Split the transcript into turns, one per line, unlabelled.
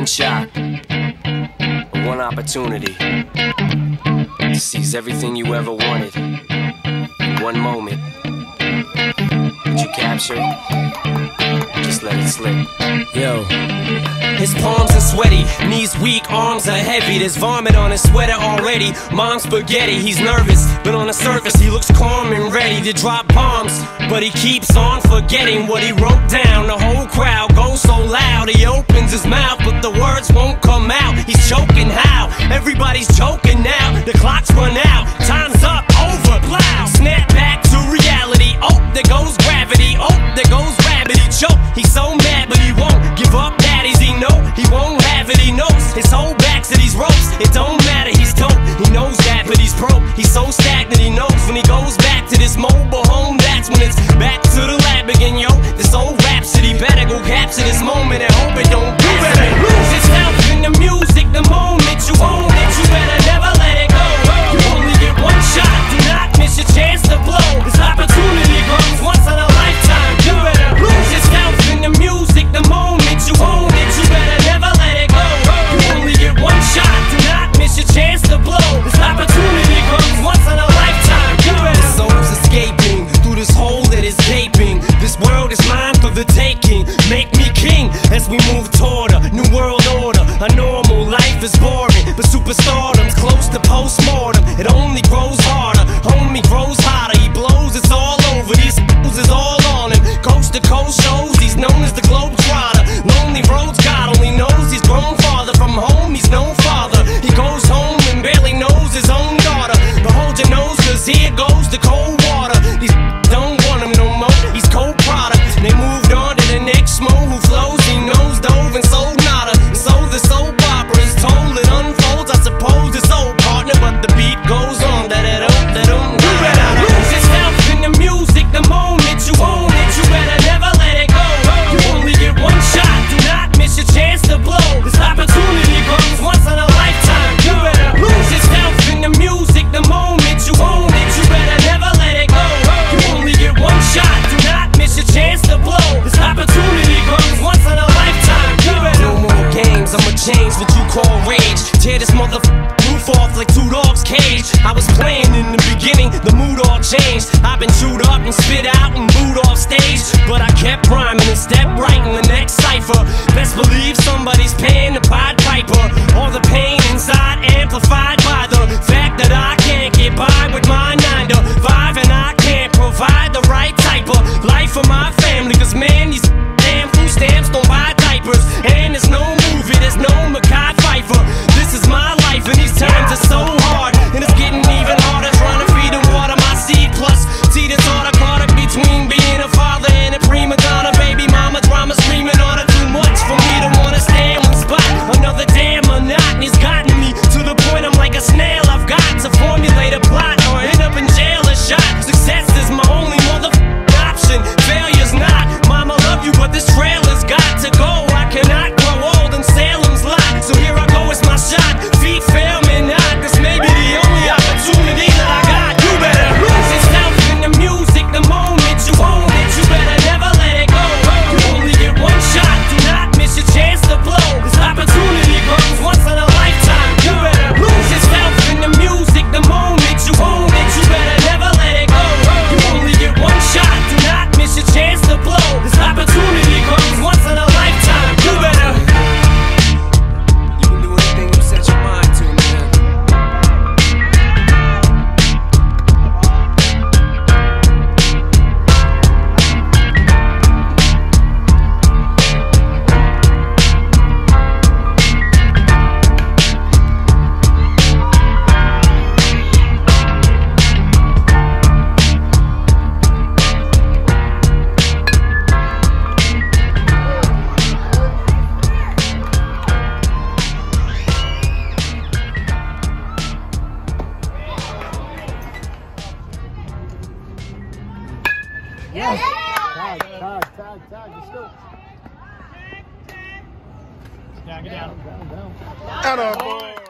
shot, one opportunity to seize everything you ever wanted in one moment. Did you capture it? Just let it slip. Yo. His palms are sweaty, knees weak, arms are heavy. There's vomit on his sweater already. Mom's spaghetti, he's nervous, but on the surface he looks calm and ready to drop bombs. But he keeps on forgetting what he wrote down. The whole crowd goes so loud, he opens his mouth, but the words won't come out. He's choking how? Everybody's joking now. The clock's run out, time's up, over, plow. Snap back to reality. Oh, there goes gravity. Oh, there goes rabbit. He choke, he's so mad, but he won't give up. Daddies, he know he won't have it. He knows his whole back's to these ropes. It don't matter, he's dope. He knows that, but he's broke. He's so stagnant, he knows when he goes back to this mobile home, that's when it's back to the lab again, yo. This old rhapsody better go capture this moment and hope it don't do it. Lose yourself in the music the moment you own it. You better never let it go. You only get one shot, do not miss your chance to blow. This opportunity comes once in a lifetime. You better lose yourself in the music the moment you own it. You better never let it go. You only get one shot, do not miss your chance to blow. This opportunity comes once in a lifetime. You better. The soul's escaping through this hole that is gaping. This world is mine for the taking. Make me king as we move toward a new world order. A normal life is boring, but superstardom's close to postmortem. It only grows harder, homie grows hotter. He blows, it's all over. These fools is all on him. Coast to coast shows, he's known as the Globetrotter. Lonely roads, God only knows he's grown farther from home. He's no father. He goes home and barely knows his own daughter. But hold your nose, cause here goes the cold water. These don't want him no more. He's cold product. They moved on to the next mo who flows. He knows dove and sold nada. So the soap opera is told, it unfolds. I suppose it's old partner, but the beat goes on. You better lose yourself in the music the moment you own it. You better never let it go. You only get one shot, do not miss your chance to blow. This opportunity comes once in a lifetime. You better lose yourself in the music the moment you own it. You better never let it go. You only get one shot, do not miss your chance to blow. This opportunity comes once in a lifetime. You better. No more games, I'ma change what you call rage. Tear this roof off like two dogs' cage. I was playing in the beginning, the mood all changed. I've been chewed up and spit out and booed off stage, but I kept rhyming and stepped right in the next cipher. Best believe somebody's paying the Pied Piper. All the pain inside amplified by the fact that I can't get by with my 9 to 5, and I can't provide the right type of life for my family. Cause man, these damn food stamps don't buy diapers, and there's no movie, there's no Mackay Pfeiffer. This is my life and these times are so hard, and it's getting even harder trying to feed and water my seed. Plus, see the thought I caught it between being a father and a prima donna. Baby mama drama screaming on it too much for me to wanna stay in one spot. Another damn monotony's gotten me to the point I'm like a snail. I've got to formulate a plot or end up in jail or shot. Success is my only option, failure's not. Mama love you, but this trailer's got to go. I cannot grow old in Salem's lot, so here I go, it's my shot. Feet fail me not, this may be the only opportunity that I got. You better lose yourself in the music the moment you own it. You better never let it go. You only get one shot, do not miss your chance to blow. This opportunity comes once in a lifetime. You better lose yourself in the music the moment you own it. You better never let it go. You only get one shot, do not miss your chance to blow. This opportunity comes once in a lifetime. You better. You can do anything you set your mind to, man.
Yes. Tag, let's go.
Down, get down.
Down.